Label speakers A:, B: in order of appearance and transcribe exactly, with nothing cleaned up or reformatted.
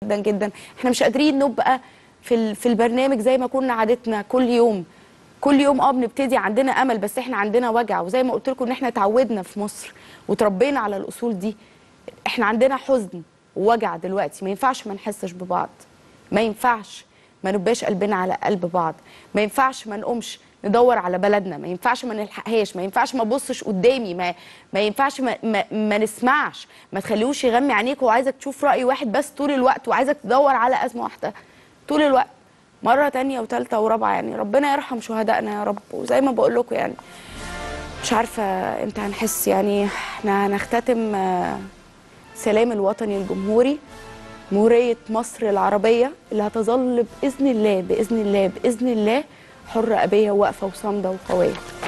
A: جدا جدا. احنا مش قادرين نبقى في في البرنامج زي ما كنا عادتنا كل يوم كل يوم. اه بنبتدي عندنا امل، بس احنا عندنا وجع، وزي ما قلت لكم ان احنا اتعودنا في مصر وتربينا على الاصول دي. احنا عندنا حزن ووجع دلوقتي، ما ينفعش ما نحسش ببعض، ما ينفعش ما نبقاش قلبنا على قلب بعض، ما ينفعش ما نقومش ندور على بلدنا، ما ينفعش ما نلحقهاش، ما ينفعش ما ابصش قدامي، ما ما ينفعش ما, ما, ما نسمعش، ما تخليهوش يغمي عينيك وعايزك تشوف رأي واحد بس طول الوقت، وعايزك تدور على أزمة واحدة طول الوقت، مرة تانية وتالتة ورابعة. يعني ربنا يرحم شهدائنا يا رب. وزي ما بقول لكم يعني مش عارفة امتى هنحس. يعني احنا هنختتم سلام الوطني الجمهوري، جمهورية مصر العربية اللي هتظل بإذن الله بإذن الله بإذن الله حرة أبية واقفة وصامدة وقوية.